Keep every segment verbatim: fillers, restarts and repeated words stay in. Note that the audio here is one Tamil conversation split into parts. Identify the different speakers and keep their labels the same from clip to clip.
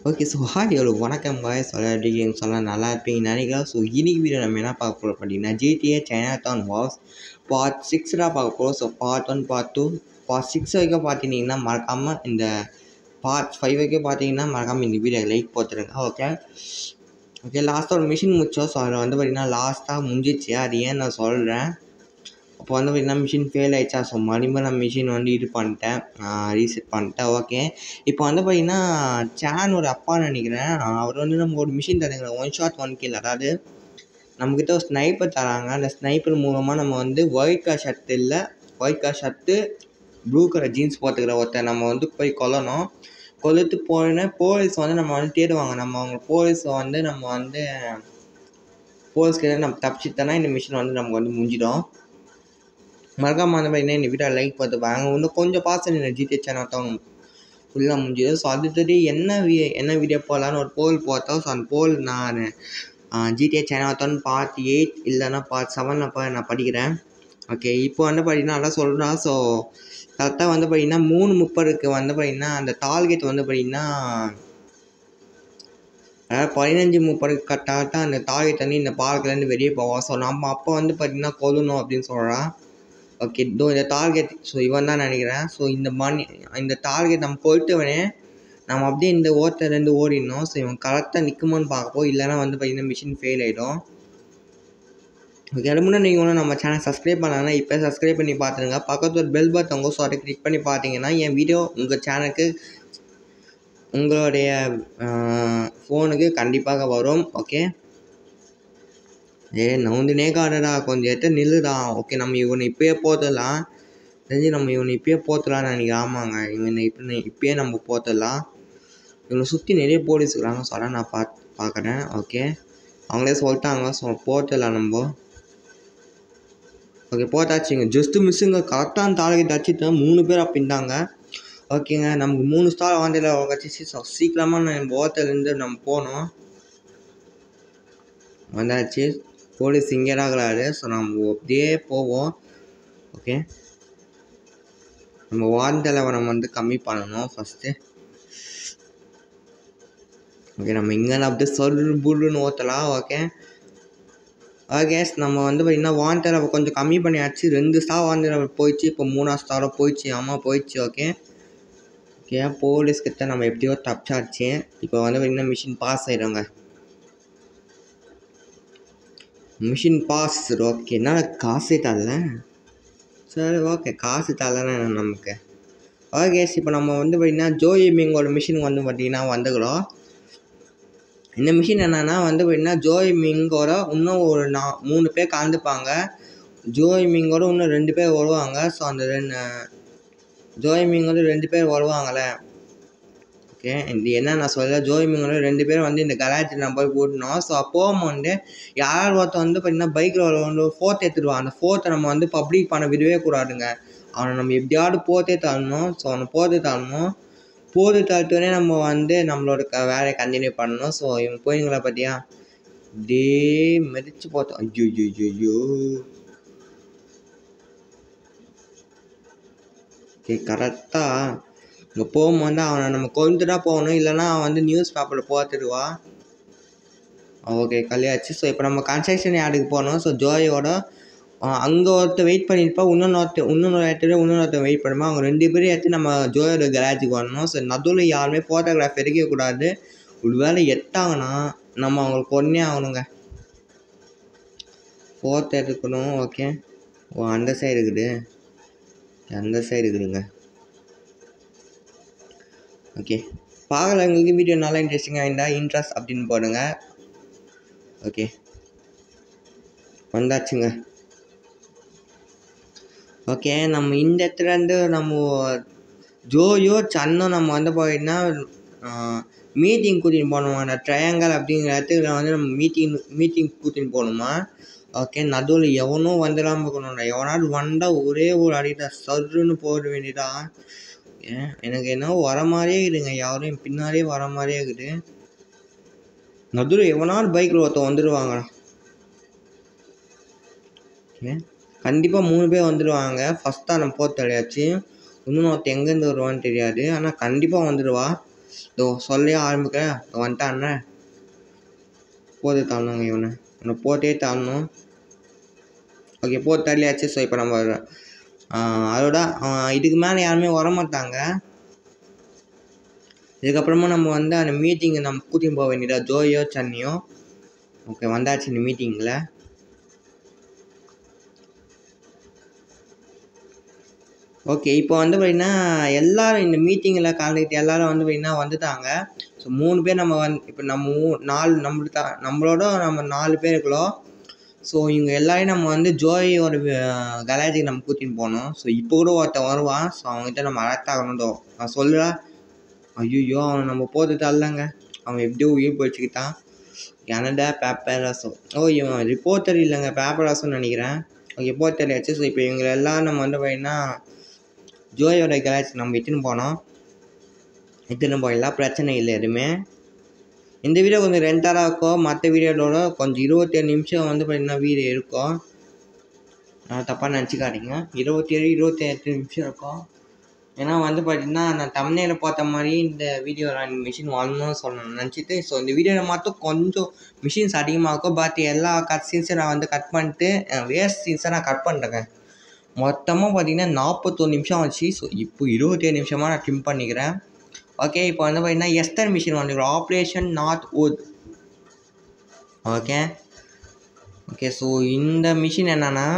Speaker 1: ஓகே. ஸோ ஹாய் எவ்வளோ வணக்கம் பாய்ஸ் அப்படின்னு சொன்னால் நல்லா இருப்பீங்க நினைக்கிறேன். ஸோ இன்னைக்கு வீடியோ நம்ம என்ன பார்க்க போகிறோம் அப்படின்னா ஜிடிஏ சைனாடவுன் வார்ஸ் பார்ட் சிக்ஸ்டாக பார்க்க போகிறோம். So part one part two part six வரைக்கும் பார்த்தீங்கன்னா மறக்காமல் இந்த பார்ட் ஃபைவ் வரைக்கும் பார்த்தீங்கன்னா மறக்காமல் இந்த வீடியோ லைக் போட்டுருங்க. ஓகே ஓகே லாஸ்ட்டாக ஒரு மிஷின் முடிச்சோம். ஸோ அதில் வந்து பார்த்திங்கன்னா லாஸ்ட்டாக முடிஞ்சிச்சு. அது ஏன் நான் சொல்கிறேன், அப்போ வந்து பார்த்திங்கன்னா மிஷின் ஃபெயில் ஆகிடுச்சா. ஸோ மறுபடியும் நான் மிஷின் வந்து இது பண்ணிட்டேன், ரீசெட் பண்ணிட்டேன். ஓகே இப்போ வந்து பார்த்திங்கன்னா சேன் ஒரு அப்பா நினைக்கிறேன், அவர் வந்து நம்ம ஒரு மிஷின் தருங்க ஒன் ஷாட் ஒன் கில். அதாவது நம்மக்கிட்ட ஒரு ஸ்னைப்பர் தராங்க. அந்த ஸ்னைப்பர் மூலமாக நம்ம வந்து ஒயிட் கலர் ஷர்ட் இல்லை white colour shirt blue colour jeans போட்டுக்கிற ஒருத்தர் நம்ம வந்து போய் கொல்லணும். கொல்லுத்து போயின்னா போலீஸ் வந்து நம்ம வந்து தேடுவாங்க. நம்ம அவங்க போலீஸை வந்து நம்ம வந்து போலீஸ்கிட்ட நம்ம தப்பிச்சுட்டோன்னா இந்த மிஷின் வந்து நமக்கு வந்து முடிஞ்சிடும். மறக்காம அந்த மாதிரி இந்த வீடியோ லைக் பார்த்து பாருங்க. இன்னும் கொஞ்சம் பாஸ் இந்த ஜிடிஏ சேனல் ஃபுல்லாக முடிஞ்சிடும். ஸோ அது தெரியும் என்ன வீ என்ன வீடியோ போடலான்னு ஒரு போல் போட்டோம். ஸோ அந்த போல் நான் ஜிடிஏ சேனல் பார்ட் எயிட் இல்லைன்னா பார்ட் செவன் அப்போ நான் படிக்கிறேன். ஓகே இப்போ வந்து பார்த்தீங்கன்னா நல்லா சொல்கிறேன். ஸோ கரெக்டாக வந்து பார்த்திங்கன்னா மூணு முப்பதுக்கு வந்து பார்த்திங்கன்னா அந்த டார்கெட் வந்து பார்த்திங்கன்னா அதாவது பதினஞ்சு முப்பதுக்கு கரெக்டாக அந்த டார்கெட் வந்து இந்த பார்க்லேருந்து வெளியே போவோம். ஸோ நம்ம அப்போ வந்து பார்த்திங்கன்னா கொல்லணும் அப்படின்னு சொல்கிறான். ஓகே இதோ இந்த டார்கெட், ஸோ இவன் தான் நினைக்கிறேன். ஸோ இந்த மணி இந்த டார்கெட் நம்ம கொளுத்தவனே நம்ம அப்படியே இந்த ஓட்டலேருந்து ஓடிடணும். ஸோ இவன் கரெக்டாக நிற்குமோன்னு பார்ப்போம், இல்லைனா வந்து பார்த்திங்கன்னா மிஷின் ஃபெயில் ஆகிடும். ஓகே அது முன்னாடி நீங்கள் ஒன்றும் நம்ம சேனல் சப்ஸ்கிரைப் பண்ணாங்கன்னா இப்போ சப்ஸ்கிரைப் பண்ணி பார்த்துருங்க. பக்கத்து ஒரு பெல் பட்டங்க, ஸோ அதை கிளிக் பண்ணி பார்த்தீங்கன்னா என் வீடியோ உங்கள் சேனலுக்கு உங்களுடைய ஃபோனுக்கு கண்டிப்பாக வரும். ஓகே ஏ நவுந்துனே காடடா கொஞ்சம் எடுத்து நில்லுடா. ஓகே நம்ம இவனை இப்போயே போத்துடலாம், தெரிஞ்சு நம்ம இவனை இப்போயே போத்துடலான்னு நினைக்கிறேன். ஆமாங்க இவனை இப்போ இப்போயே நம்ம போத்துடலாம். இவனை சுற்றி நிறைய போலீஸ் இருக்கிறாங்க. ஸோ அதான் நான் பார்த்து பார்க்குறேன். ஓகே அவங்களே சொல்லிட்டாங்க. ஸோ போத்துடலாம் நம்ம. ஓகே போட்டாச்சுங்க, ஜஸ்ட்டு மிஸ்ஸுங்க. கரெக்டான டார்கெட் அடிச்சுட்டேன். மூணு பேர் அப்படின்ட்டாங்க. ஓகேங்க நமக்கு மூணு ஸ்டார் வாண்டியில் வச்சு சீக்கிரமாக நம்ம ஓட்டலேருந்து நம்ம போனோம். வந்தாச்சு, போலீஸ் இங்கே இருக்கிறாரு. ஸோ நம்ம அப்படியே போவோம். ஓகே நம்ம வார்டில் நம்ம வந்து கம்மி பண்ணணும் ஃபஸ்ட்டு. ஓகே நம்ம இங்கே அப்படியே சொல்லு புல்லுன்னு ஓட்டலாம். ஓகே ஓகே நம்ம வந்து பார்த்திங்கன்னா வாண்டர் கொஞ்சம் கம்மி பண்ணியாச்சு. ரெண்டு ஸ்டார் வாண்டர் போயிடுச்சு, இப்போ மூணாவது ஸ்டாரோ போயிடுச்சு. ஆமாம் போயிடுச்சு. ஓகே ஓகே போலீஸ்கிட்ட நம்ம எப்படியோ தப்பிச்சாச்சு. இப்போ வந்து பார்த்திங்கன்னா மிஷின் பாஸ் ஆகிடுங்க. Mission pass. ஓகே என்னால் காசே தரல. சரி ஓகே காசு தரலன்னா நமக்கு. ஓகே இப்போ நம்ம வந்து பார்த்திங்கன்னா ஜோயி மிங்கோட மிஷின் வந்து பார்த்திங்கன்னா வந்துக்கிறோம். இந்த மிஷின் என்னென்னா வந்து பார்த்திங்கன்னா ஜோய் மிங்கோட இன்னும் ஒரு நா மூணு பேர் கலந்துப்பாங்க. ஜோய் மிங்கோட இன்னும் ரெண்டு பேர் வருவாங்க. ஸோ அந்த ரெண்டு ஜோய் மிங்கோட ரெண்டு பேர் வருவாங்களே. ஓகே இது என்ன நான் சொல்ல, ஜோய் மிங்கோட ரெண்டு பேரும் வந்து இந்த கலாச்சி நம்ம போய் கூட்டணும். ஸோ அப்போவும் வந்து யார் ஒருத்தர் வந்து பார்த்திங்கன்னா பைக்கில் வந்து ஃபோர்த் எடுத்துடுவான். அந்த ஃபோர்த்தை நம்ம வந்து பப்ளிக் பண்ண விடவே கூடாதுங்க. அவனை நம்ம எப்படியாவது போத்தே தரணும். ஸோ அவனை போத்தே தரணும். போது தடுத்தோடனே நம்ம வந்து நம்மளோட க வேலையை கண்டினியூ பண்ணணும். ஸோ இவங்க போயிங்களா பார்த்தியா டே மெதிச்சு போத்தோம். ஐயோ ஐயோ ஐயோ ஓகே கரெக்டாக இங்கே போகும்போது அவனை நம்ம கொண்டுதான் போகணும், இல்லைனா அவன் வந்து நியூஸ் பேப்பரில் போத்துடுவா. ஓகே கல்யாச்சு. ஸோ இப்போ நம்ம கன்ஸ்ட்ரக்ஷன் யார்டுக்கு போகணும். ஸோ ஜோயோட அங்கே ஒருத்தர் வெயிட் பண்ணியிருப்பா, இன்னொன்று ஒருத்தர் இன்னொன்று இடத்துல இன்னொன்று ஒருத்தர் வெயிட் பண்ணுமா. அவங்க ரெண்டு பேரும் எடுத்து நம்ம ஜோயோட கராஜுக்கு வரணும். ஸோ நடுவில் யாருமே ஃபோட்டோகிராஃப் எடுக்கக்கூடாது. ஒரு வேலை எட்டாங்கன்னா நம்ம அவங்களுக்கு கொன்னே ஆகணுங்க, ஃபோட்டோ எடுக்கணும். ஓகே ஓ அந்த சைடு இருக்குது, அந்த சைடு இருக்குதுங்க. ஓகே பார்க்கல உங்களுக்கு வீடியோ நல்லா இன்ட்ரெஸ்டிங்காக இருந்தால் இன்ட்ரெஸ்ட் அப்படின்னு போடுங்க. ஓகே வந்தாச்சுங்க. ஓகே நம்ம இந்த இடத்துலேருந்து நம்ம ஜோயோ சன்னும் நம்ம வந்து பார்த்திங்கன்னா மீட்டிங் கூட்டின்னு போகணுமா. அந்த ட்ரையாங்கல் அப்படிங்கிற இடத்துல வந்து நம்ம மீட்டிங் மீட்டிங் கூட்டின்னு போகணுமா. ஓகே நடுவில் எவனும் வந்துடாமல் இருக்கணும்டா. எவனாவது வந்தால் ஒரே ஒரு அடிட்டா சருன்னு போட வேண்டியதா. ஏன் எனக்கு என்ன வர மாதிரியே இருக்குதுங்க, யாரும் பின்னாடியே வர மாதிரியே இருக்குது. நடுவில் எவனாவது பைக்கில் ஒருத்தர் வந்துடுவாங்கடா. ஓகே கண்டிப்பாக மூணு பேர் வந்துடுவாங்க. ஃபஸ்ட்டாக நம்ம போட்டு தடையாச்சு. இன்னும் ஒருத்தர் எங்கேருந்து வருவான்னு தெரியாது, ஆனால் கண்டிப்பாக வந்துடுவா. இதோ சொல்லி ஆரம்பிக்கிறேன். வந்துட்டான்னு போட்டு தரணுங்க இவனை இவனை போட்டே தரணும். ஓகே போட்டு தரலையாச்சு. ஸோ இப்போ நம்ம அதோட இதுக்கு மேலே யாருமே வரமாட்டாங்க. இதுக்கப்புறமா நம்ம வந்து அந்த மீட்டிங்கை நம்ம கூட்டின்னு போக வேண்டியதா ஜோயோ சன்னியோ. ஓகே வந்தாச்சு இந்த மீட்டிங்கில். ஓகே இப்போ வந்து பார்த்திங்கன்னா எல்லோரும் இந்த மீட்டிங்கில் கலந்துக்கிட்டு எல்லோரும் வந்து பார்த்திங்கன்னா வந்துட்டாங்க. ஸோ மூணு பேர் நம்ம வந்து இப்போ நம்ம நாலு நம்மளுக்கு நம்மளோட நம்ம நாலு பேர் இருக்கலாம். ஸோ இவங்க எல்லோரையும் நம்ம வந்து ஜோயோட கலாஜிக்கு நம்ம கூட்டின்னு போகணும். ஸோ இப்போ கூட ஒருத்தன் வருவான். ஸோ அவங்ககிட்ட நம்ம அலர்ட் ஆகணும்டோ. நான் சொல்லுறேன் ஐயோ அவனை நம்ம போட்டு தரலங்க. அவன் எப்படியோ உயிர் போயிடுச்சுக்கிட்டான். எனடா பேப்பர் ரசம். ஓ இவன் ரிப்போர்ட்டர் இல்லைங்க பேப்பர் ரசம்னு நினைக்கிறேன். ஓகே ரிப்போர்ட்டர் ஆச்சு. ஸோ இப்போ இவங்க எல்லாம் நம்ம வந்து பார்த்திங்கன்னா ஜோயோட கலாஜிக்கு நம்ம இட்டுன்னு போனோம். இட்டுன்னு போயிடலாம், பிரச்சனை இல்லை எதுவுமே. இந்த வீடியோ கொஞ்சம் ரெண்டாக இருக்கும். மற்ற வீடியோட கொஞ்சம் இருபத்தேழு நிமிஷம் வந்து பார்த்திங்கன்னா வீடியோ இருக்கும். நான் தப்பாக நினச்சிக்காதீங்க. இருபத்தேழு இருபத்தெட்டு நிமிஷம் இருக்கும். ஏன்னா வந்து பார்த்திங்கன்னா நான் தம்ப்நெயிலில் பார்த்த மாதிரி இந்த வீடியோவில் மிஷின் வரணும்னு சொல்லணும்னு நினச்சிட்டு ஸோ இந்த வீடியோவில் மட்டும் கொஞ்சம் மிஷின்ஸ் அதிகமாக இருக்கும். பட் எல்லா கட் சீன்ஸையும் நான் வந்து கட் பண்ணிட்டு வேஸ்ட் சீன்ஸை நான் கட் பண்ணுறேங்க. மொத்தமாக பார்த்திங்கன்னா நாற்பத்தொரு நிமிஷம் ஆச்சு. ஸோ இப்போ இருபத்தேழு நிமிஷமாக நான் ட்ரிம் பண்ணிக்கிறேன். ஓகே இப்போ வந்து பார்த்திங்கன்னா ஹெஸ்டன் மிஷின் வந்துக்கிறோம். Operation north wood. Okay okay so இந்த மிஷின் என்னென்னா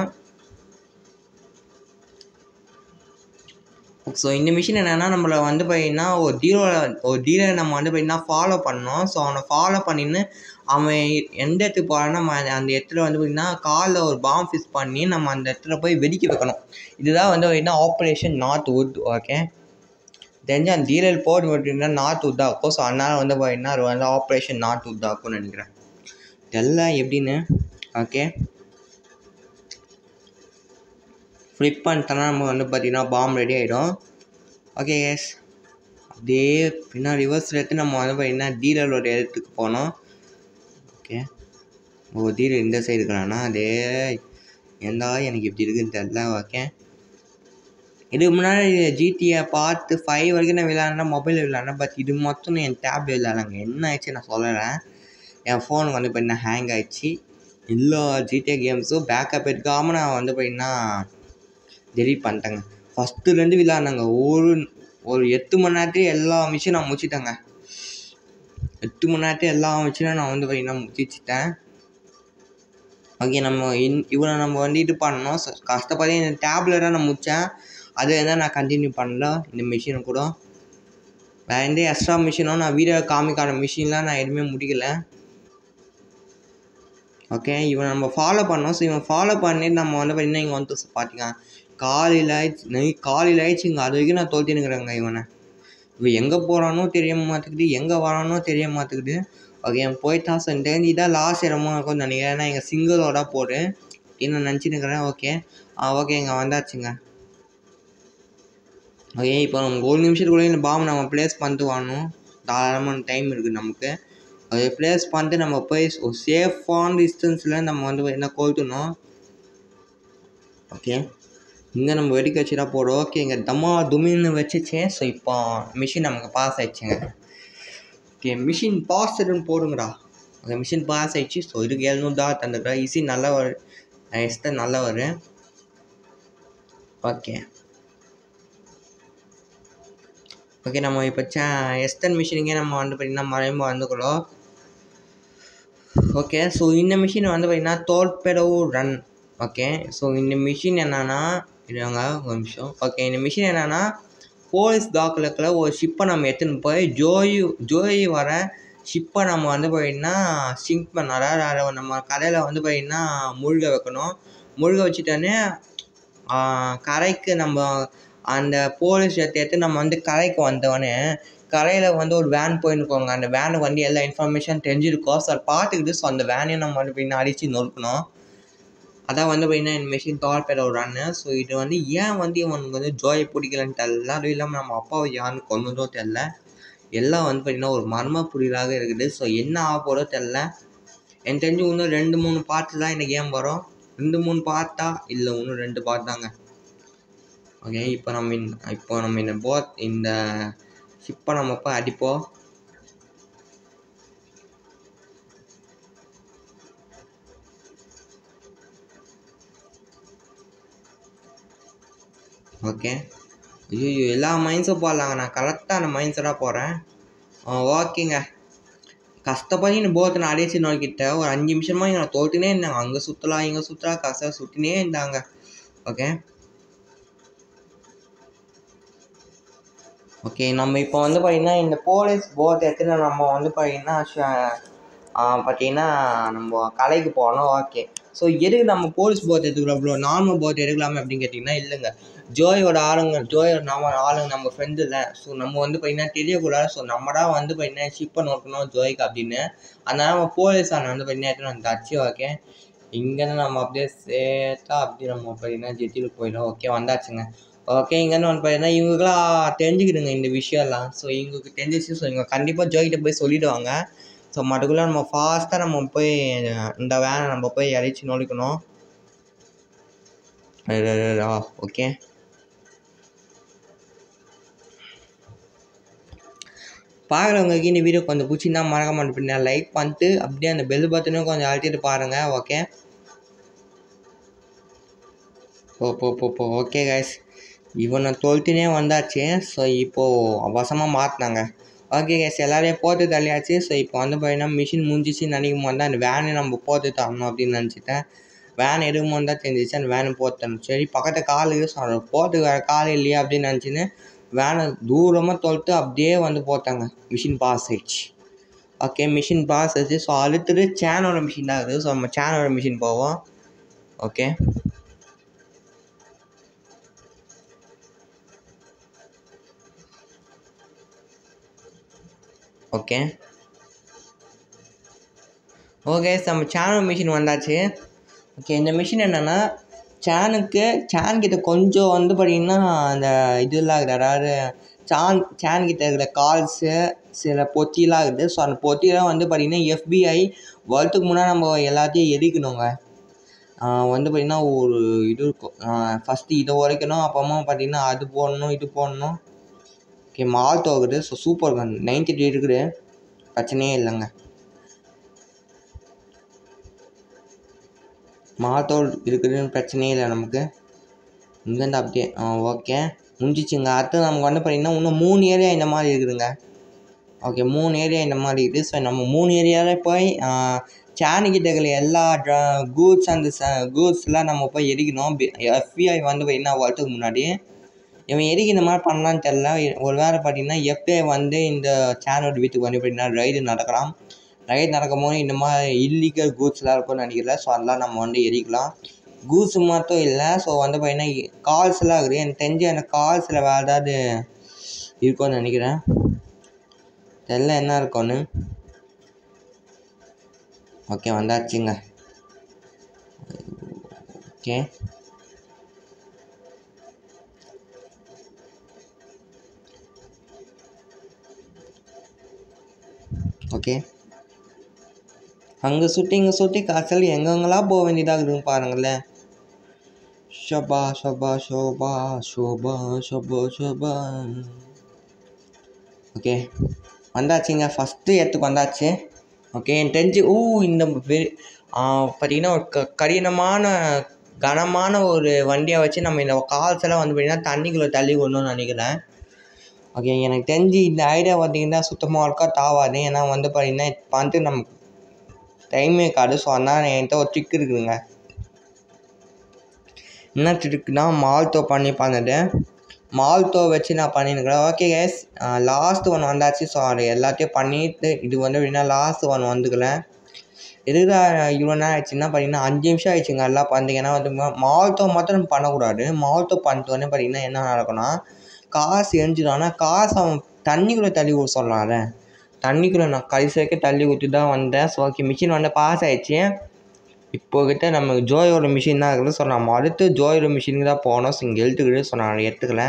Speaker 1: ஸோ இந்த மிஷின் என்னென்னா நம்மளை வந்து பார்த்திங்கன்னா ஒரு டீலோ ஒரு டீலரை நம்ம வந்து பார்த்திங்கன்னா ஃபாலோ பண்ணோம். ஸோ அவனை ஃபாலோ பண்ணின்னு அவன் எந்த இடத்துக்கு போகிறான்னா நம்ம அந்த இடத்துல வந்து பார்த்திங்கன்னா காலில் ஒரு பாம் ஃபிக்ஸ் பண்ணி நம்ம அந்த இடத்துல போய் வெடிக்க வைக்கணும். இதுதான் வந்து பார்த்திங்கன்னா ஆப்ரேஷன் நார்த் வுட். ஓகே தெரிஞ்சு அந்த டீலர் போட்டு விட்டுருந்தா நார்த் வுட்டாக இருக்கும். ஸோ அதனால் வந்து பார்த்திங்கன்னா அது வந்து ஆப்ரேஷன் நார்த் வுட்டாக இருக்கும்னு நினைக்கிறேன். இதெல்லாம் எப்படின்னு ஓகே ஃப்ளிப் பண்ணிட்டோன்னா நம்ம வந்து பார்த்திங்கன்னா பாம் ரெடி ஆகிடும். ஓகே எஸ் அப்படியே பின்னா ரிவர்ஸ் எடுத்து நம்ம வந்து பார்த்திங்கன்னா டீலரோட இடத்துக்கு போனோம். ஓகே ஓ டீலர் இந்த சைடு இருக்கிறான்னா அதே எந்தா எனக்கு இப்படி இருக்குன்னு தெரியல. ஓகே இதுக்கு முன்னாடி ஜிடிஏ பார்த்து ஃபைவ் வரைக்கும் நான் விளையாடுறேன், மொபைல் விளையாடுறேன். பட் இது மொத்தம் என் டேப் விளையாடுறாங்க. என்ன ஆயிடுச்சு நான் சொல்கிறேன். என் ஃபோன் வந்து பார்த்திங்கன்னா ஹேங் ஆகிடுச்சு. எல்லா ஜிடிஏ கேம்ஸும் பேக்கப் எடுக்காமல் நான் வந்து பார்த்திங்கன்னா டெலீட் பண்ணிட்டேங்க. ஃபஸ்ட்டுலேருந்து விளையாடுனாங்க. ஒரு ஒரு எட்டு மணி நேரத்துலேயே எல்லா மிஷினும் நான் முடிச்சிட்டேங்க. எட்டு மணி நேரத்துலேயே எல்லா மிஷினும் நான் வந்து பார்த்திங்கன்னா முடிச்சிட்டேன். ஓகே நம்ம இன் இவனை நம்ம வந்து இது பண்ணணும். கஷ்டப்பட்டு இந்த டேப்லெட்டாக நான் முடித்தேன். அது தான் நான் கண்டினியூ பண்ணல இந்த மிஷினை கூட. வேறு எந்த எக்ஸ்ட்ரா மிஷினும் நான் வீடியோ காமிக்கான மிஷின்லாம் நான் எதுவுமே முடிக்கலை. ஓகே இவன் நம்ம ஃபாலோ பண்ணோம். ஸோ இவன் ஃபாலோ பண்ணிட்டு நம்ம வந்து பார்த்திங்கன்னா இங்கே வந்து பார்த்திங்க காலையில் ஆயிடுச்சு நை காலையில் ஆயிடுச்சுங்க. அது வரைக்கும் நான் தோற்றினுக்கிறேங்க இவனை. இவன் எங்கே போகிறானோ தெரிய மாட்டேங்குது, எங்கே வரானோ தெரிய மாட்டேங்குது. ஓகே அவன் போயிட்டான். ஸோ இந்த இதான் லாஸ்ட் இடமா இருக்கும்னு நினைக்கிறேன். ஏன்னா எங்கள் சிங்கிளோட போடு என்ன நினச்சினுக்கிறேன். ஓகே ஆ ஓகே இங்கே வந்தாச்சுங்க. ஓகே இப்போ நமக்கு ஒரு நிமிஷத்துக்குள்ளே இந்த பாம்பு நம்ம ப்ளேஸ் பண்ணிட்டு வாங்கணும். தாராளமான டைம் இருக்குது நமக்கு. அதை ப்ளேஸ் பண்ணிட்டு நம்ம போய் ஒரு சேஃபான டிஸ்டன்ஸில் நம்ம வந்து என்ன கொளுத்தணும். ஓகே இங்கே நம்ம வெடிக்க வச்சுட்டா போடும். ஓகே இங்கே தம்மா துமின்னு வச்சுச்சேன். ஸோ இப்போ மிஷின் நமக்கு பாஸ் ஆகிடுச்சுங்க. ஓகே மிஷின் பாஸ் எதுன்னு போடுங்கடா. அந்த மிஷின் பாஸ் ஆகிடுச்சு. ஸோ இதுக்கு எழுநூறு தான் தந்துடுறேன். ஈஸி நல்லா வரும். எஸ்தான் நல்லா வரும். ஓகே ஓகே நம்ம இப்போ சே எஸ்டன் மிஷினுக்கே நம்ம வந்து பார்த்திங்கன்னா மறைமுக வந்துக்கிறோம். ஓகே ஸோ இந்த மிஷின் வந்து பார்த்திங்கன்னா தோல்பெடோ ரன். ஓகே ஸோ இந்த மிஷின் என்னென்னா இல்லைங்க ஒரு நிமிஷம். ஓகே இந்த மிஷின் என்னென்னா போலீஸ் டாக்கில் ஒரு ஷிப்பை நம்ம எடுத்துன்னு போய் ஜோயி ஜோயி வர ஷிப்பை நம்ம வந்து பார்த்திங்கன்னா சிங்க் பண்ண அதாவது நம்ம கரையில் வந்து பார்த்திங்கன்னா மூழ்க வைக்கணும். மூழ்க வச்சுட்டோன்னே கரைக்கு நம்ம அந்த போலீஸ் எடுத்து எடுத்து நம்ம வந்து கரைக்கு வந்தோடனே கரையில் வந்து ஒரு வேன் போயிருக்கோங்க. அந்த வேனுக்கு வந்து எல்லா இன்ஃபர்மேஷன் தெரிஞ்சிருக்கோம். ஸோ பார்த்துக்கிட்டு ஸோ அந்த வேனையும் நம்ம வந்து பார்த்திங்கன்னா அடித்து நொறுக்கணும். அதான் வந்து பார்த்திங்கன்னா இந்த மிஷின் தோல்பெடோ ரன்னு. ஸோ இது வந்து ஏன் வந்து இவனுக்கு வந்து ஜோயை பிடிக்கலன்னு தெரியல. அதுவும் இல்லாமல் நம்ம அப்பாவை யாருன்னு கொண்டதோ தெரில. எல்லாம் வந்து பார்த்திங்கன்னா ஒரு மர்ம புரியலாக இருக்குது. ஸோ என்ன ஆக போதோ தெரில. எனக்கு தெரிஞ்சு இன்னும் ரெண்டு மூணு பார்ட்டு தான் இந்த கேம் வரும். ரெண்டு மூணு பார்த்தா இல்லை இன்னும் ரெண்டு பார்ட் தாங்க. ஓகே இப்போ நம்ம இப்போ நம்ம இந்த போத் இந்த இப்போ நம்ம இப்போ அடிப்போம். ஓகே. ஐயோ எல்லா மைண்ட்ஸும் போடலாங்க. நான் கரெக்டாக அந்த மைண்ட் செட்டாக போகிறேன். ஓகேங்க. கஷ்டப்பட்டு இந்த போத்தை நான் அடிச்சு நோக்கிட்ட ஒரு அஞ்சு நிமிஷமாக நான் தோத்துனே இருந்தாங்க. அங்கே சுற்றலாம் இங்கே சுற்றலாம் கஷ்டம் சுற்றினே இருந்தாங்க. ஓகே ஓகே நம்ம இப்போ வந்து பார்த்தீங்கன்னா இந்த போலீஸ் போட் எடுத்துகிட்டு நம்ம வந்து பார்த்தீங்கன்னா பார்த்தீங்கன்னா நம்ம கலைக்கு போகணும். ஓகே ஸோ எதுக்கு நம்ம போலீஸ் போட் எடுத்துக்கிறோம் ப்ரோ, நார்மல் போட் எடுக்கலாமே அப்படின்னு கேட்டிங்கன்னா இல்லைங்க. ஜோயோட ஆளுங்க ஜோயோட நம்ம ஆளுங்க நம்ம ஃப்ரெண்டு இல்லை. ஸோ நம்ம வந்து பார்த்தீங்கன்னா தெரியக்கூடாது. ஸோ நம்ம தான் வந்து பார்த்தீங்கன்னா ஷிப்பை நோக்கணும் ஜோய்க்கு அப்படின்னு. அதனால நம்ம போலீஸ் ஆன வந்து பார்த்தீங்கன்னா எடுத்துகிட்டு வந்தாச்சு. ஓகே இங்கேருந்து நம்ம அப்படியே சேர்த்தா அப்படியே நம்ம பார்த்தீங்கன்னா ஜெட்டியில் போயிடும். ஓகே வந்தாச்சுங்க. ஓகே இங்கேருந்து வந்து பார்த்தீங்கன்னா இவங்களுக்குலாம் தெரிஞ்சுக்கிடுங்க இந்த விஷயம்லாம். ஸோ இவங்களுக்கு தெரிஞ்சிச்சு. ஸோ இவங்க கண்டிப்பாக ஜோய்கிட்ட போய் சொல்லிவிடுவாங்க. ஸோ மட்டுக்குள்ளே நம்ம ஃபாஸ்ட்டாக நம்ம போய் இந்த வேனை நம்ம போய் இறைச்சி நோடிக்கணும். ஓகே பார்க்குறவங்களுக்கு இந்த வீடியோ கொஞ்சம் பிடிச்சிருந்தா மறக்க மாட்டேன் லைக் பண்ணிட்டு அப்படியே அந்த பெல் பட்டனையும் கொஞ்சம் அழுத்திட்டு பாருங்கள். ஓகே போ போ போ போ ஓகே கைஸ் இவனை தோல்த்தினே வந்தாச்சு. ஸோ இப்போது அவசரமாக மாற்றினாங்க. ஓகே கைஸ் எல்லாரையும் போட்டு தள்ளியாச்சு. ஸோ இப்போ வந்து பார்த்தீங்கன்னா மிஷின் முடிஞ்சிச்சு நினைக்கும் போது தான் அந்த வேனை நம்ம போட்டு தரணும் அப்படின்னு நினச்சிட்டேன். வேன் எடுக்கும் போது தான் தெரிஞ்சிச்சு அந்த வேனை போட்டு தரணும். சரி பக்கத்து கால் யூஸ் ஆகும் போட்டு வேறு கால் இல்லையா அப்படின்னு நினச்சின்னு வேனை தூரமாக தொலைத்து அப்படியே வந்து போட்டாங்க. மிஷின் பாஸ் ஆயிடுச்சு. ஓகே மிஷின் பாஸ் ஆச்சு. ஸோ அடுத்தது சேனோட மிஷின் தான் இருக்குது. ஸோ நம்ம சேனோட மிஷின் போவோம். ஓகே ஓகே ஓகே நம்ம சேனல் மிஷின் வந்தாச்சு. ஓகே இந்த மிஷின் என்னென்னா சேனுக்கு சேன் கிட்ட கொஞ்சம் வந்து பார்த்திங்கன்னா அந்த இதெல்லாம் இருக்குது. அதாவது சான் சேன் கிட்ட இருக்கிற கால்ஸு சில பொத்திலாம் இருக்குது. ஸோ அந்த பொத்திலாம் வந்து பார்த்திங்கன்னா எஃபிஐ வரத்துக்கு முன்னாடி நம்ம எல்லாத்தையும் எரிக்கணுங்க. வந்து பார்த்திங்கன்னா ஒரு இது இருக்கும். ஃபஸ்ட்டு இதை உரைக்கணும். அப்புறமா பார்த்திங்கன்னா அது போடணும் இது போடணும். ஓகே மால் தோகுது. So super gun ninety three இருக்குது. பிரச்சனையே இல்லைங்க. மாத்தோல் இருக்குதுன்னு பிரச்சனையே இல்லை நமக்கு. இங்கேருந்து அப்படியே ஓகே முடிஞ்சிச்சுங்க. அடுத்து நமக்கு வந்து பார்த்திங்கன்னா இன்னும் மூணு ஏரியா இந்த மாதிரி இருக்குதுங்க. ஓகே மூணு ஏரியா இந்த மாதிரி இருக்குது. ஸோ நம்ம மூணு ஏரியாவில் போய் சேனுக்கிட்ட இருக்கிற எல்லா ட்ரா கூட்ஸ் அந்த ச கூட்ஸ்லாம் நம்ம போய் எரிக்கணும். எஃபிஐ வந்து பார்த்திங்கன்னா வரத்துக்கு முன்னாடி இவன் எதுக்கு இந்த மாதிரி பண்ணலான்னு தெரில. ஒரு வேளை பார்த்திங்கன்னா எஃபிஐ வந்து இந்த சேனோட வீட்டுக்கு வந்து பார்த்திங்கன்னா ரைடு நடக்கலாம். ரைடு நடக்கும் போது இந்த மாதிரி இல்லீகல் கூட்ஸ்லாம் இருக்கும்னு நினைக்கல. ஸோ அதெல்லாம் நம்ம வந்து எரிக்கலாம். கூட்ஸ் மட்டும் இல்லை. ஸோ வந்து பார்த்திங்கன்னா கால்ஸ்லாம் இருக்குது. எனக்கு தெரிஞ்சு அந்த கால்ஸில் வேறு ஏதாவது இருக்கும்னு நினைக்கிறேன். தெரில என்ன இருக்கும்னு. ஓகே வந்தாச்சுங்க. ஓகே ஓகே அங்கே சுற்றி இங்கே சுற்றி காய்ச்சல் எங்கெங்கெல்லாம் போக வேண்டியதாக இருக்குதுன்னு பாருங்களேன். ஷபா ஷபா ஷோபா ஷோபா ஷபா ஷோபா. ஓகே வந்தாச்சுங்க. ஃபஸ்ட்டு இடத்துக்கு வந்தாச்சு. ஓகே எனக்கு தெரிஞ்சு ஓ இந்த பார்த்திங்கன்னா ஒரு க கடினமான கனமான ஒரு வண்டியை வச்சு நம்ம இந்த கால்ஸ் எல்லாம் வந்து பார்த்திங்கன்னா தண்ணிக்குள்ளே தள்ளி விடணும்னு நினைக்கிறேன். ஓகே எனக்கு தெரிஞ்சு இந்த ஐடியா பார்த்திங்கன்னா சுத்தமாக ஒர்க் அவுட் ஆகாது. ஏன்னா வந்து பார்த்திங்கன்னா இப்போ வந்து நம்ம டைமே காடு. ஸோ அதனால் என்கிட்ட ஒரு ட்ரிக் இருக்குதுங்க. என்ன ட்ரிக்குனா மால்தோ பண்ணி பண்ணது மால்தோ வச்சு நான் பண்ணியிருக்கிறேன். ஓகே கேஸ் லாஸ்ட் ஒன் வந்தாச்சு. ஸோ அது எல்லாத்தையும் பண்ணிட்டு இது வந்து எப்படின்னா லாஸ்ட் ஒன் வந்துக்கலேன். இதுதான் இவ்வளோ நேரம் ஆயிடுச்சுன்னா பார்த்திங்கன்னா அஞ்சு நிமிஷம் ஆயிடுச்சுங்க எல்லாம் பார்த்தீங்கன்னா வந்து மால்தோ மாத்திரம் பண்ணக்கூடாது. மால்தோ பண்ணிட்டு வந்து பார்த்திங்கன்னா என்ன நடக்கும்னா காசு எரிஞ்சிடும். ஆனால் காசு அவன் தண்ணிக்குள்ளே தள்ளி விட சொல்லலாம்ல. தண்ணிக்குள்ளே நான் கடைசி வரைக்கும் தள்ளி ஊற்றி தான் வந்தேன். ஸோ ஓகே மிஷின் வந்து பாஸ் ஆகிடுச்சு. இப்போக்கிட்ட நம்ம ஜோயோட மிஷின் தான் இருக்குது. ஸோ நம்ம அடுத்து ஜோயோட மிஷினுக்கு தான் போகணும். ஸோ இங்கே எழுத்துக்கிட்டு ஸோ நான் எடுத்துக்கல.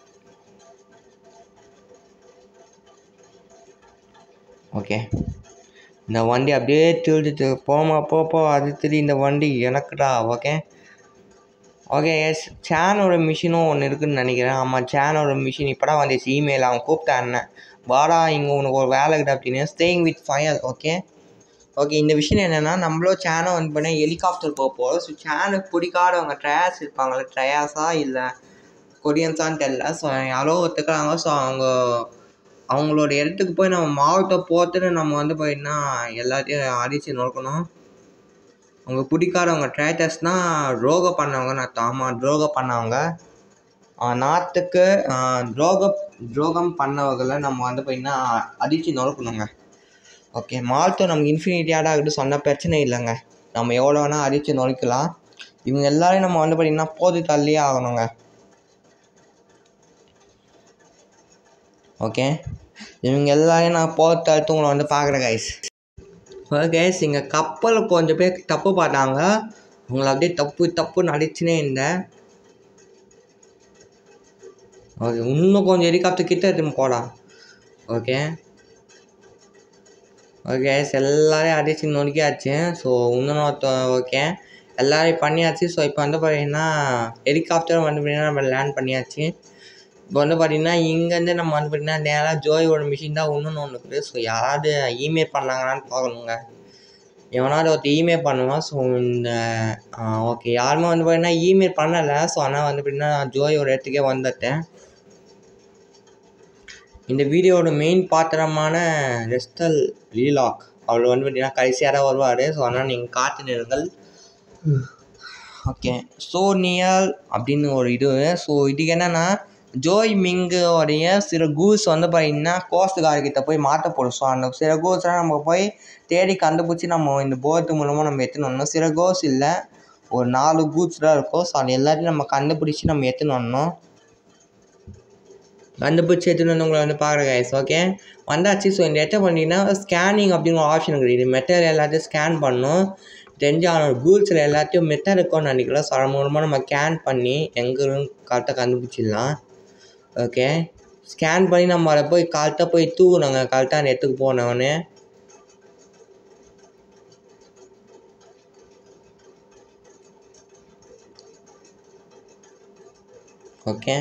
Speaker 1: ஓகே இந்த வண்டி அப்படியே திருடிட்டு போமா போப்போ அது திரி இந்த வண்டி எனக்குடா. ஓகே ஓகே எஸ் சேனோட மிஷினும் ஒன்று இருக்குதுன்னு நினைக்கிறேன். ஆமாம் சேனோட மிஷின் இப்போ தான் வந்துச்சு இமெயில். அவன் கூப்பிட்டான் வாடா இங்கே உனக்கு ஒரு வேலை இருக்குது அப்படின்னு. Staying with fire. Okay okay இந்த விஷயம் என்னென்னா நம்மளும் சேனை வந்து பண்ணால் ஹெலிகாப்டர் போக போகிறோம். ஸோ சேனுக்கு பிடிக்காதவங்க ட்ரையாஸ் இருப்பாங்களே ட்ரையாஸா இல்லை கொரியன்ஸான்னு தெரில. ஸோ யாரோ ஒத்துக்கிறாங்க. ஸோ அவங்க அவங்களோட இடத்துக்கு போய் நம்ம மாவட்ட போட்டுன்னு நம்ம வந்து போயின்னா எல்லாத்தையும் அடித்து நொறுக்கணும். அவங்க பிடிக்காதவங்க ட்ரேட்டர்ஸ்னால் துரோகம் பண்ணவங்க நான் ஆமாம் துரோகம் பண்ணவங்க நாட்டுக்கு துரோக துரோகம் பண்ணவர்களை நம்ம வந்து பார்த்திங்கன்னா அடித்து நொறுக்கணுங்க. ஓகே மால்ட்டோ நமக்கு இன்ஃபினிட்டியாடாக இருக்குது சொன்ன பிரச்சனை இல்லைங்க. நம்ம எவ்வளோ வேணால் அடித்து நொறுக்கலாம். இவங்க எல்லோரையும் நம்ம வந்து பார்த்திங்கன்னா போது தள்ளியே ஆகணுங்க. ஓகே இவங்க எல்லாரையும் நான் போது தள்ளிட்டு உங்களை வந்து பார்க்குறேன் கைஸ். ஓகே கைஸ் இங்கே கப்பல் கொஞ்சம் பேர் தப்பு பார்த்தாங்க. உங்களை அப்படியே தப்பு தப்புன்னு அடிச்சுனே இருந்தேன். ஓகே இன்னும் கொஞ்சம் ஹெலிகாப்டர் கிட்ட எடுத்துன்னு போகலாம். ஓகே ஓகே எல்லோரையும் அடிச்சு நொறுக்கியாச்சு. ஸோ இன்னொன்று ஓகே எல்லோரையும் பண்ணியாச்சு. ஸோ இப்போ வந்து பார்த்திங்கன்னா ஹெலிகாப்டர் வந்து பார்த்திங்கன்னா நம்ம லேண்ட் பண்ணியாச்சு. இப்போ வந்து பார்த்திங்கன்னா இங்கேருந்து நம்ம வந்து பார்த்திங்கன்னா நேராக ஜோயோட மிஷின் தான் இன்னொன்று ஒன்று இருக்குது. ஸோ யாராவது இமெயில் பண்ணாங்களான்னு பார்க்கணுங்க. எவனாவது ஒருத்தர் இமெயில் பண்ணுவான். ஸோ இந்த ஓகே யாருமே வந்து பார்த்திங்கன்னா இமெயில் பண்ணலை. ஸோ ஆனால் வந்து பார்த்திங்கன்னா ஜோயோட இடத்துக்கே வந்துட்டேன். இந்த வீடியோட மெயின் பாத்திரமான ரெஸ்டல் லீலாக் அவர் வந்து பார்த்திங்கன்னா கடைசியாக தான் வருவார். ஸோ அதனால் நீங்கள் காத்து நிறுங்கள். ஓகே ஸோ நியல் அப்படின்னு ஒரு இது. ஸோ இதுக்கு என்னென்னா ஜோய் மிங்கோடைய சில கூஸ் வந்து பார்த்திங்கன்னா கோஸ்ட்கார்கிட்ட போய் மாற்ற போடும். ஸோ அந்த சில கோஸ்லாம் நம்ம போய் தேடி கண்டுபிடிச்சி நம்ம இந்த போர்ட்டு மூலமாக நம்ம எடுத்துன்னு வரணும். சில கோஸ் இல்லை ஒரு நாலு கூட்ஸ் தான் இருக்கும். ஸோ அது எல்லாத்தையும் நம்ம கண்டுபிடிச்சி நம்ம எடுத்துன்னு வரணும். கண்டுபிடிச்சி எடுத்துன்னு வந்து உங்களை வந்து பார்க்குற கைஸ். ஓகே வந்தாச்சு. ஸோ இந்த இடத்த பண்ணிங்கன்னா ஸ்கேனிங் அப்படின்னு ஒரு ஆப்ஷன் இருக்குது. இது மெட்டர் எல்லாத்தையும் ஸ்கேன் பண்ணணும். தெரிஞ்சு அவனோட கூல்ஸில் எல்லாத்தையும் மெத்தட் இருக்கும்னு நினைக்கலாம். ஸோ அது மூலமாக நம்ம ஸ்கேன் பண்ணி எங்கே கரெக்டாக கண்டுபிடிச்சிடலாம். ஓகே ஸ்கேன் பண்ணி நம்ம அதை போய் கரெக்டாக போய் தூக்கணுங்க. கரெக்டாக அந்த இடத்துக்கு போனவொடனே ஓகே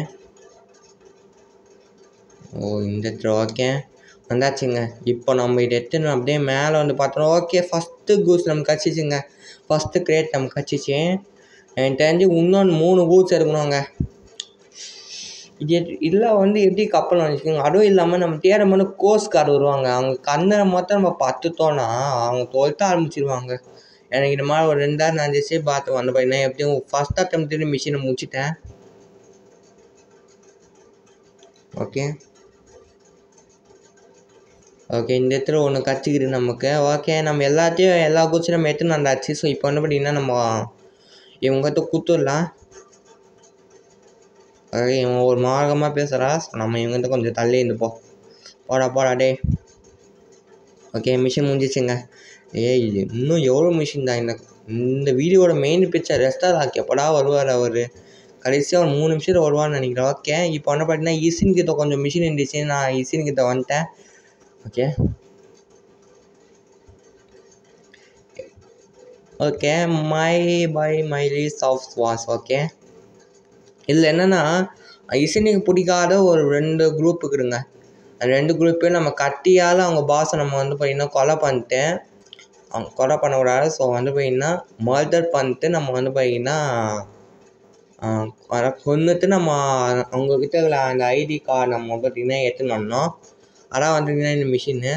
Speaker 1: ஓ இந்த இடத்துல ஓகே வந்தாச்சுங்க. இப்போ நம்ம இதை எடுத்துன்னு அப்படியே மேலே வந்து பார்த்தோம். ஓகே ஃபஸ்ட்டு கூஸ் நமக்கு கச்சிச்சுங்க. ஃபஸ்ட்டு கிரேட் நமக்கு கச்சிச்சு. எனக்கு தெரிஞ்சு இன்னொன்று மூணு கூட்ஸ் எடுக்கணுங்க. இது இதில் வந்து எப்படி கப்பல் நினச்சிக்கோங்க. அதுவும் இல்லாமல் நம்ம தேடும் போது கோஸ்ட் கார்டு வருவாங்க. அவங்க கண்ணை மொத்தம் நம்ம பத்துட்டோன்னா அவங்க தொலைத்த ஆரம்பிச்சிருவாங்க. எனக்கு இந்த மாதிரி ஒரு ரெண்டாயிரம் அஞ்சிச்சு பார்த்து வந்து பார்த்தீங்கன்னா எப்படியும் ஃபஸ்ட் அட்டெம்ப்ட் மிஷினை முடிச்சிட்டேன். ஓகே ஓகே இந்த இடத்துல ஒன்று கச்சிக்கிது நமக்கு. ஓகே நம்ம எல்லாத்தையும் எல்லா கூட்ஸும் நம்ம எடுத்துன்னு வந்தாச்சு. ஸோ இப்போ வந்து பார்த்திங்கன்னா நம்ம இவங்ககிட்ட கொடுத்துடலாம். ஓகே இவன் ஒரு மார்க்கமாக பேசுகிறா. ஸோ நம்ம இவங்ககிட்ட கொஞ்சம் தள்ளி இருந்துப்போம். போடா போடா டே. Okay machine முடிஞ்சிச்சுங்க. ஏய் இன்னும் எவ்வளோ மிஷின் தான். இந்த இந்த வீடியோட மெயின் பிக்சர் ரெஸ்டாரண்ட் எப்படா வருவார் அவர். கடைசியாக ஒரு மூணு நிமிஷத்தில் வருவான்னு நினைக்கிறேன். ஓகே இப்போ வந்து பார்த்தீங்கன்னா இசின் கிட்ட கொஞ்சம் மிஷின் இருந்துச்சு. நான் இசின் கிட்ட வந்துட்டேன். ஓகே ஓகே மை பை மைலீஸ் ஆஃப் வாஸ். ஓகே இதில் என்னென்னா இசைனிக்கு பிடிக்காத ஒரு ரெண்டு குரூப் இருக்குதுங்க. அந்த ரெண்டு குரூப்பையும் நம்ம கட்டியால் அவங்க பாஸை நம்ம வந்து பார்த்திங்கன்னா கொலை பண்ணிட்டு அவங்க கொலை பண்ணக்கூடாது. ஸோ வந்து பார்த்திங்கன்னா மர்டர் பண்ணிட்டு நம்ம வந்து பார்த்திங்கன்னா கொன்னுட்டு நம்ம அவங்கக்கிட்ட அந்த ஐடி கார்டு நம்ம பார்த்திங்கன்னா எடுத்துன்னு வரணும். அதான் வந்துட்டிங்கன்னா இந்த மிஷினு.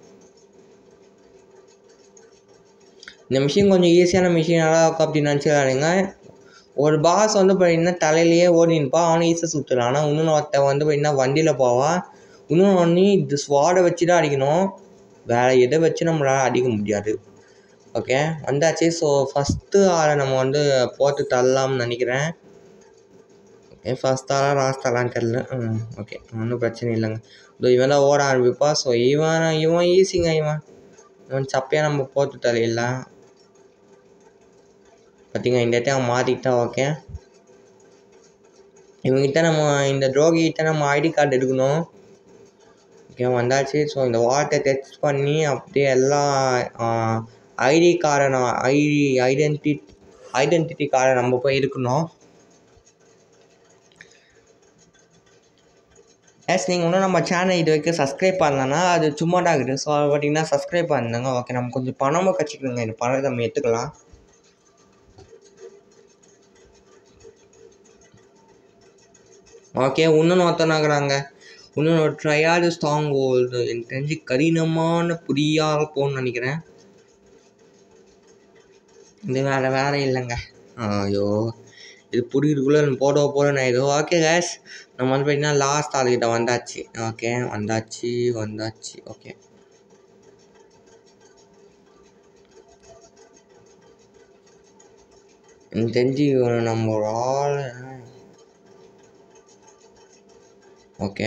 Speaker 1: இந்த மிஷின் கொஞ்சம் ஈஸியான மிஷினாக இருக்கும் அப்படின்னு நினச்சிக்காதீங்க. ஒரு பாஸ் வந்து பார்த்திங்கன்னா தலையிலேயே ஓடினுப்பான். அவனும் ஈஸியாக சுற்றுறான். ஆனால் இன்னொன்று ஒருத்தன் வந்து பார்த்திங்கன்னா வண்டியில் போவான். இன்னொன்று ஒன்று இது ஸ்வாடை வச்சு தான் அடிக்கணும். வேறு எதை வச்சு நம்மளால் அடிக்க முடியாது. ஓகே வந்தாச்சு. ஸோ ஃபஸ்ட்டு ஆளை நம்ம வந்து போட்டு தரலாம்னு நினைக்கிறேன். ஓகே ஃபஸ்ட் ஆளா லாஸ்ட் ஆளான்னு தெரியல. ம் ஓகே ஒன்றும் பிரச்சனை இல்லைங்க. இதோ இவன் தான் ஓட ஆரம்பிப்பா. ஸோ இவன் இவன் ஈஸிங்க. இவன் இவன் சப்பையாக நம்ம போட்டு தரையிடலாம். பார்த்திங்க இந்த இடத்த அவன் மாற்றிக்கிட்டா. ஓகே இவங்ககிட்ட நம்ம இந்த துரோகிகிட்ட நம்ம ஐடி கார்டு எடுக்கணும். ஓகே வந்தாச்சு. ஸோ இந்த வாட்டை டெஸ்ட் பண்ணி அப்படியே எல்லா ஐடி கார்டை நான் ஐடி ஐடென்டி ஐடென்டிட்டி கார்டை நம்ம போய் இருக்கணும். எஸ் நீங்கள் இன்னும் நம்ம சேனல் இது வரைக்கும் சப்ஸ்கிரைப் பண்ணலன்னா அது சும்மா தான் இருக்குது. ஸோ அது பார்த்தீங்கன்னா சப்ஸ்கிரைப் பண்ணுங்க. ஓகே நம்ம கொஞ்சம் பணமும் கட்சிக்கணுங்க. இந்த பணத்தை நம்ம எடுத்துக்கலாம். ஓகே இன்னொன்று ஒருத்தனாக்குறாங்க. இன்னொன்று ஒரு ட்ரையாடு ஸ்ட்ராங் ஹோல்டு எனக்கு தெரிஞ்சு கடினமான புரியாக போகணும்னு நினைக்கிறேன். இது வேறு வேறு இல்லைங்க. ஐயோ இது புரியுதுக்குள்ளே போட போகிறேன் நான். இது ஓகே கேஸ் நம்ம வந்து பார்த்தீங்கன்னா லாஸ்ட் ஆளுக்கிட்ட வந்தாச்சு. ஓகே வந்தாச்சு வந்தாச்சு ஓகே எனக்கு தெரிஞ்சு நம்ம ஒரு ஆள் ஓகே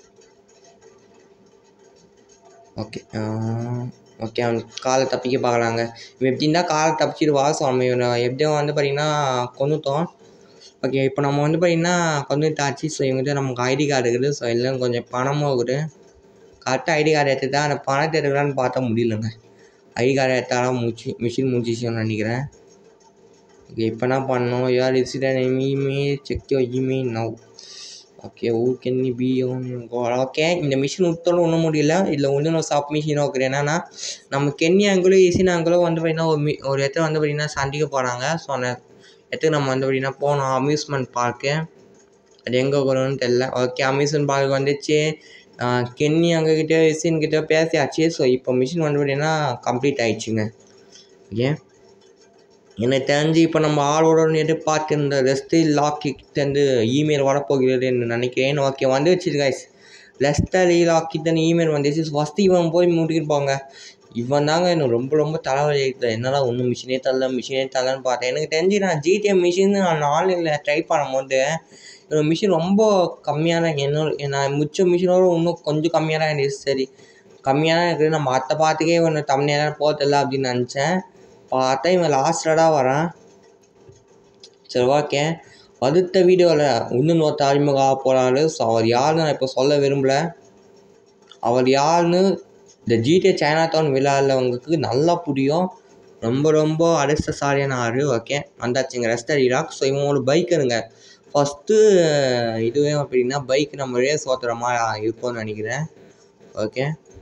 Speaker 1: ஓகே ஓகே அவன் காலை தப்பிக்க பார்க்கலாங்க. இவன் எப்படின்னா காலை தப்பிச்சிடுவா. ஸோ நம்ம இவனை எப்படியும் வந்து பார்த்திங்கன்னா கொண்டுட்டோம். ஓகே இப்போ நம்ம வந்து பார்த்திங்கன்னா கொண்டுட்டாச்சு. ஸோ இவங்ககிட்ட நமக்கு ஐடி கார்டு இருக்குது. ஸோ எல்லாம் கொஞ்சம் பணமும் இருக்குது. கரெக்டாக ஐடி கார்டு எடுத்து தான் அந்த பணத்தை எடுக்கலான்னு பார்த்தா முடியலங்க. ஐடி கார்டு எடுத்தாலும் முடிச்சு மிஷின் முடிச்சிச்சுன்னு நினைக்கிறேன். ஓகே இப்போ என்ன பண்ணணும்? யார் incident email check your email now. Okay you can be own okay இந்த மிஷின் விட்டாலும் ஒன்றும் முடியல. இதில் ஒன்று நான் சப் மிஷினாக இருக்குது. என்னென்னா நம்ம கென்யாங்களும் இசினாங்களும் வந்து பார்த்திங்கன்னா ஒரு மி ஒரு இடத்துல வந்து பார்த்திங்கன்னா சண்டைக்கு போகிறாங்க. ஸோ அந்த இடத்துக்கு நம்ம வந்து பார்த்திங்கன்னா போனோம். அம்யூஸ்மெண்ட் பார்க்கு அது எங்கே போகணும்னு தெரில. ஓகே அம்யூஸ்மெண்ட் பார்க்கு வந்துச்சு. கென்னி அங்ககிட்ட இசின்கிட்ட பேசியாச்சு. ஸோ இப்போ மிஷின் வந்து பார்த்திங்கன்னா கம்ப்ளீட் ஆகிடுச்சுங்க. ஓகே எனக்கு தெரிஞ்சு இப்போ நம்ம ஆளோட எதிர்பார்க்கின்ற ரெஸ்ட்டு லாக்கிட்டேருந்து இமெயில் வரப்போகிறதுன்னு நினைக்கிறேன். ஓகே வந்துடுச்சு கைஸ். லெஸ்டர் லாக்கிட்டேருந்து இமெயில் வந்துச்சு. ஃபஸ்ட்டு இவன் போய் முடிக்கிருப்பாங்க. இவன் தாங்க எனக்கு ரொம்ப ரொம்ப தலைவலி இருக்குது. என்னடா ஒன்றும் மிஷினே தரல மிஷினே தரலன்னு பார்த்தேன். எனக்கு தெரிஞ்சு நான் ஜிடிஎம் மிஷின் நான் ஆன்லைனில் ட்ரை பண்ணும்போது என்னோட மிஷின் ரொம்ப கம்மியான என்னோட நான் மிச்ச மிஷினோட இன்னும் கொஞ்சம் கம்மியாக தான் இருந்துச்சு. சரி கம்மியாக தான் இருக்குது. நம்ம அத்தை பார்த்துக்கே ஒன்று கம்மியாக போதில்லை அப்படின்னு நினச்சேன். பார்த்தா இவன் லாஸ்டடாக வரான். சரி ஓகே அடுத்த வீடியோவில் இன்னும் ஒருத்த அறிமுக ஆக போகிறாரு. ஸோ அவர் யாருன்னு நான் இப்போ சொல்ல விரும்பலை. அவர் யாருன்னு இந்த ஜிடிஏ சைனாடவுன் விளையாடுறவங்களுக்கு நல்லா புரியும். ரொம்ப ரொம்ப அதிர்ஷ்டசாலியான ஆறு. ஓகே வந்தாச்சுங்க ரெஸ்டர் ஈராக். ஸோ இவங்களோட பைக் இருங்க ஃபஸ்ட்டு இதுவே அப்படின்னா பைக் நம்ம ரேஸ் ஓட்டுற மாதிரி இருக்கும்னு நினைக்கிறேன். ஓகே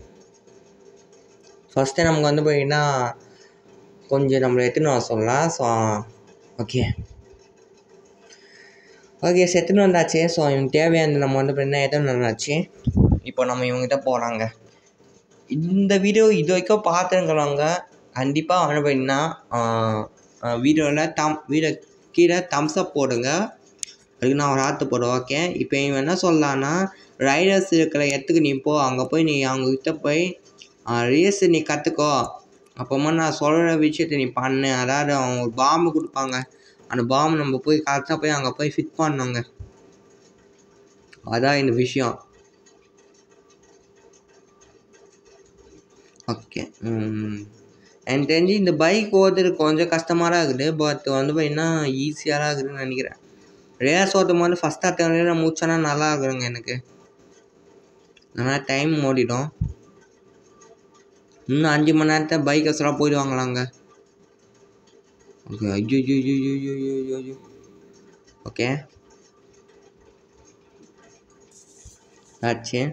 Speaker 1: ஃபஸ்ட்டு நமக்கு வந்து பார்த்திங்கன்னா கொஞ்சம் நம்மளை எத்தனை வர சொல்லலாம். ஸோ ஓகே ஓகே செத்துன்னு வந்தாச்சு. ஸோ இவங்க தேவையான நம்ம வந்து பார்த்தீங்கன்னா எத்தனை வந்தாச்சு. இப்போ நம்ம இவங்ககிட்ட போகிறாங்க. இந்த வீடியோ இது வரைக்கும் பார்த்துருக்கிறவங்க கண்டிப்பாக வந்து பார்த்தீங்கன்னா வீடியோவில் தம் வீடியோ கீழே தம்ஸ்அப் போடுங்க. அதுக்கு நான் ஒரு ஆற்று போடுவேன். ஓகே இப்போ இவன் என்ன சொல்லலான்னா ரைடர்ஸ் இருக்கிற இடத்துக்கு நீ போ. அங்கே போய் நீ அவங்கக்கிட்ட போய் ரேஸ் நீ கற்றுக்கோ. அப்போமா நான் சொல்கிற விஷயத்தை நீ பண்ணு. அதாவது அவங்க ஒரு பாம்பு கொடுப்பாங்க. அந்த பாம்பு நம்ம போய் கரெக்டாக போய் அங்கே போய் ஃபிட் பண்ணோங்க. அதான் இந்த விஷயம். ஓகே எனக்கு தெரிஞ்சு இந்த பைக் ஓட்டுறது கொஞ்சம் கஷ்டமாக தான் இருக்குது. பட் வந்து பார்த்திங்கன்னா ஈஸியாக தான் இருக்குதுன்னு நினைக்கிறேன். ரேஸ் ஓட்டும் போது ஃபஸ்ட்டாக தேவை நான் மூச்சோன்னா நல்லா இருக்குதுங்க. எனக்கு நல்லா டைம் ஓடிடும். இன்னும் அஞ்சு மணி நேரத்தை பைக் வசலாம் போயிடுவாங்களாங்க. ஓகே ஐயோ ஐயோ ஐயோ ஐயோ ஐயோ ஓகே ஆச்சு.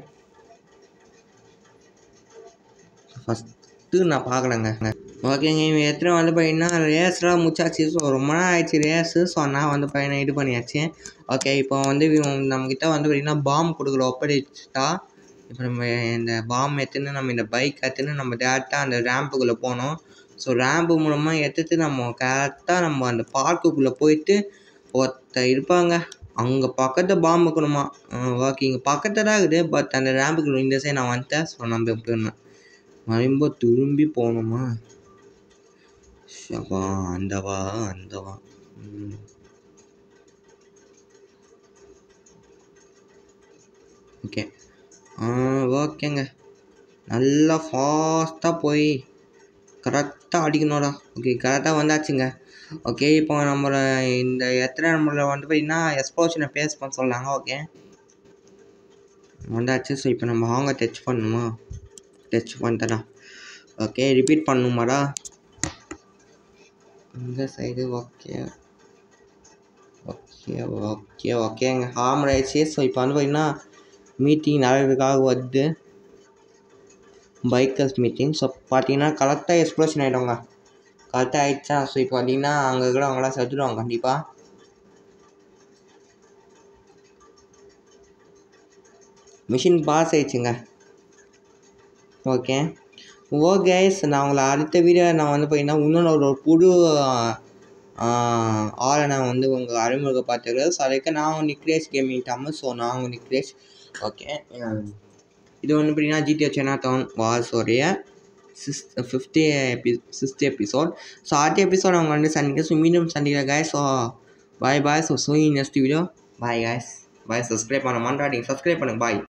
Speaker 1: ஃபஸ்ட்டு நான் பார்க்கலங்க. ஓகேங்க இவன் எத்தனை வந்து பார்த்தீங்கன்னா ரேஸ்லாம் முடிச்சாச்சு. ஸோ ரொம்ப நாள் ஆயிடுச்சு ரேஸு. ஸோ நான் வந்து பையனை இது பண்ணியாச்சு. ஓகே இப்போ வந்து நம்மக்கிட்ட வந்து பார்த்திங்கன்னா பாம்பு கொடுக்குற ஒப்படைச்சிட்டா. இப்போ நம்ம இந்த பாம்பு எடுத்துன்னு நம்ம இந்த பைக் எடுத்துன்னு நம்ம டேரெக்டாக அந்த ரேம்புக்குள்ளே போனோம். ஸோ ரேம்பு மூலமாக எடுத்துட்டு நம்ம கரெக்டாக நம்ம அந்த பார்க்குக்குள்ளே போயிட்டு ஒருத்த இருப்பாங்க அங்கே பக்கத்தில் பாம்பு இருக்கணுமா. ஓகே இங்கே பக்கத்தில் தான் இருக்குது. பட் அந்த ரேம்புக்குள்ள இந்த சைடு நான் வந்துட்டேன். ஸோ நம்ம எப்படி இருந்தேன் மறுபோ திரும்பி போகணுமா. ஷபா அந்தவா அந்தவா ம் ஓகே ஆ ஓகேங்க நல்லா ஃபாஸ்ட்டாக போய் கரெக்டாக அடிக்கணும்டா. ஓகே கரெக்டாக வந்தாச்சுங்க. ஓகே இப்போ நம்மளை இந்த எத்தனை நம்மளை வந்து பார்த்திங்கன்னா எக்ஸ்ப்ளோஷனை ஃபேஸ் பண்ண சொல்லாங்க. ஓகே வந்தாச்சு. ஸோ இப்போ நம்ம அவங்க டச் பண்ணணுமா. டச் பண்ணிட்டடா. ஓகே ரிப்பீட் பண்ணணுமாடா இந்த சைடு. ஓகே ஓகே ஓகே ஓகேங்க ஹார்ம் ஆயிடுச்சு. ஸோ இப்போ வந்து பார்த்திங்கன்னா மீட்டிங் நடக்கிறதுக்காக வருது, பைக்கர்ஸ் மீட்டிங். ஸோ பார்த்தீங்கன்னா கரெக்டாக எக்ஸ்ப்ளோஷன் ஆகிடுவாங்க. கரெக்டாக ஆகிடுச்சா? ஸோ இப்போ பார்த்தீங்கன்னா அங்கே இருக்கிறவங்களாம் செத்துடுவாங்க கண்டிப்பாக. மிஷின் பாஸ் ஆயிடுச்சுங்க. ஓகே ஓ கைஸ், நான் உங்களை அடுத்த வீடியோ நான் வந்து பார்த்தீங்கன்னா இன்னொன்று ஒரு புது ஆளை நான் வந்து உங்கள் அறிமுக பார்த்துக்கிறேன். ஸோ அதுக்கு நான் உங்கள் நிக்ரேஷ் கேமிங் டாமஸ். ஸோ நான் உங்கள் நிக்ரேஷ். ஓகே, இது வந்து பார்த்தீங்கன்னா ஜிடிஏ சைனாடவுன் வார்ஸோடைய சிக்ஸ்த் ஃபிஃப்டி எபி சிக்ஸ்த் எபிசோட். ஸோ அடுத்த எபிசோட் அவங்க வந்து சந்திக்க. ஸோ மீண்டும் சந்திக்க guys. So bye bye. So see in next video. Bye guys. Bye. Subscribe பண்ண மாட்டாதீங்க, சப்ஸ்கிரைப் பண்ணுங்க. பாய்.